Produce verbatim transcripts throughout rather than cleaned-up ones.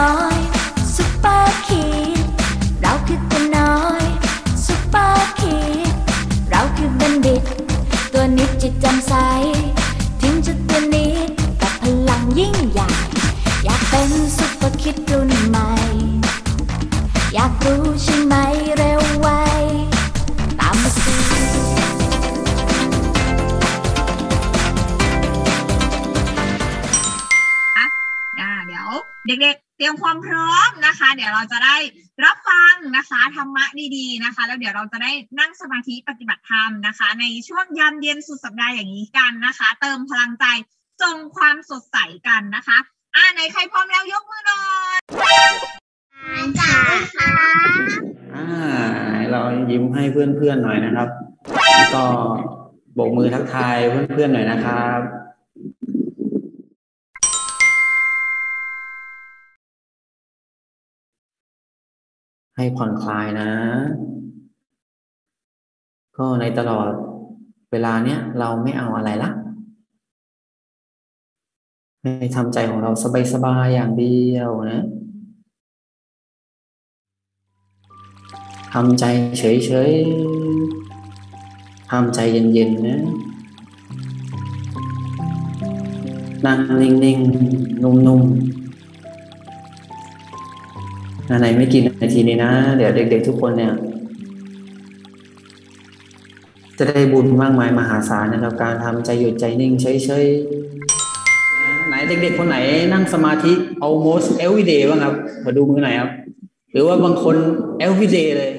น้อยซุปเปอร์คิดเราคือตัวน้อยซุปเปอร์คิดเราคือบัณฑิตตัวนิดจิตแจ่มใสถึงจะตัวนิดแต่พลังยิ่งใหญ่อยากเป็นซุปเปอร์คิดรุ่นใหม่อยากรู้ใช่ไหมเร็วไวตามมาสิเดี๋ยวเด็กๆเตรียมความพร้อมนะคะเดี๋ยวเราจะได้รับฟังนะคะธรรมะดีๆนะคะแล้วเดี๋ยวเราจะได้นั่งสมาธิปฏิบัติธรรมนะคะในช่วงยามเย็นสุดสัปดาห์อย่างนี้กันนะคะเติมพลังใจส่งความสดใสกันนะคะอ่าไหนใครพร้อมแล้วยกมือหน่อยจ้าค่ะอ่าเรายิ้มให้เพื่อนๆหน่อยนะครับก็โบกมือทักทายเพื่อนๆหน่อยนะครับให้ผ่อนคลายนะก็ในตลอดเวลาเนี้ยเราไม่เอาอะไรละให้ทำใจของเราสบายๆอย่างเดียวนะทำใจเฉยๆทำใจเย็นๆนะนั่งนิ่งๆนุ่มๆไหนไม่กี่นาทีนี้นะเดี๋ยวเด็กๆทุกคนเนี่ยจะได้บุญมากมายมหาศาลนะครับการทำใจหยุดใจนิ่งเฉยๆไหนเด็กๆคนไหนนั่งสมาธิ almost every day บ้างครับมาดูมือไหนครับหรือว่าบางคน every day เลย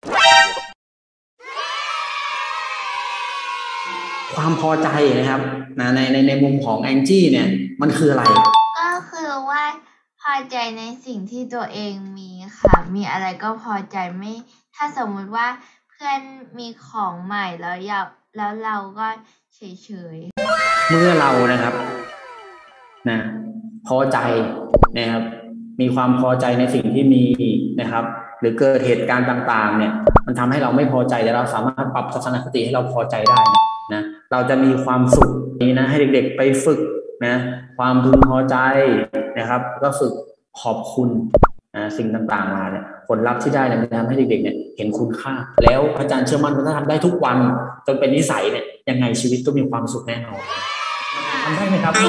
ความพอใจนะครับในในในมุมของแองจี้เนี่ยมันคืออะไรก็คือว่าพอใจในสิ่งที่ตัวเองมีค่ะมีอะไรก็พอใจไม่ถ้าสมมุติว่าเพื่อนมีของใหม่แล้วอยากแล้วเราก็เฉยๆเมื่อเรานะครับนะพอใจนะครับมีความพอใจในสิ่งที่มีนะครับหรือเกิดเหตุการณ์ต่างๆเนี่ยมันทำให้เราไม่พอใจแต่เราสามารถปรับทัศนคติให้เราพอใจได้นะเราจะมีความสุขนี้นะให้เด็กๆไปฝึกนะความพึงพอใจนะครับก็ฝึกขอบคุณนะสิ่งต่างๆมาเนี่ยผลลัพธ์ที่ได้เนี่ยมันทำให้เด็กๆเนี่ยเห็นคุณค่าแล้วอาจารย์เชื่อมั่นว่าถ้าทำได้ทุกวันจนเป็นนิสัยเนี่ยยังไงชีวิตก็มีความสุขแน่นอนทำได้ไหมครับได้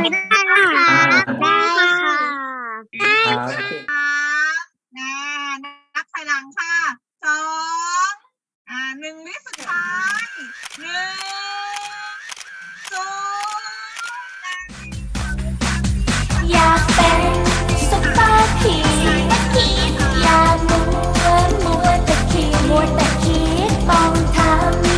ค่ะได้ค่ะนะนับถอยหลังค่ะสองอ่าหนึ่งวิสุดท้ายหนึ่งสองอยากเป็นซุปเปอร์คิดอย่ามัวมัวแต่คิดมัวแต่คิดต้องทำ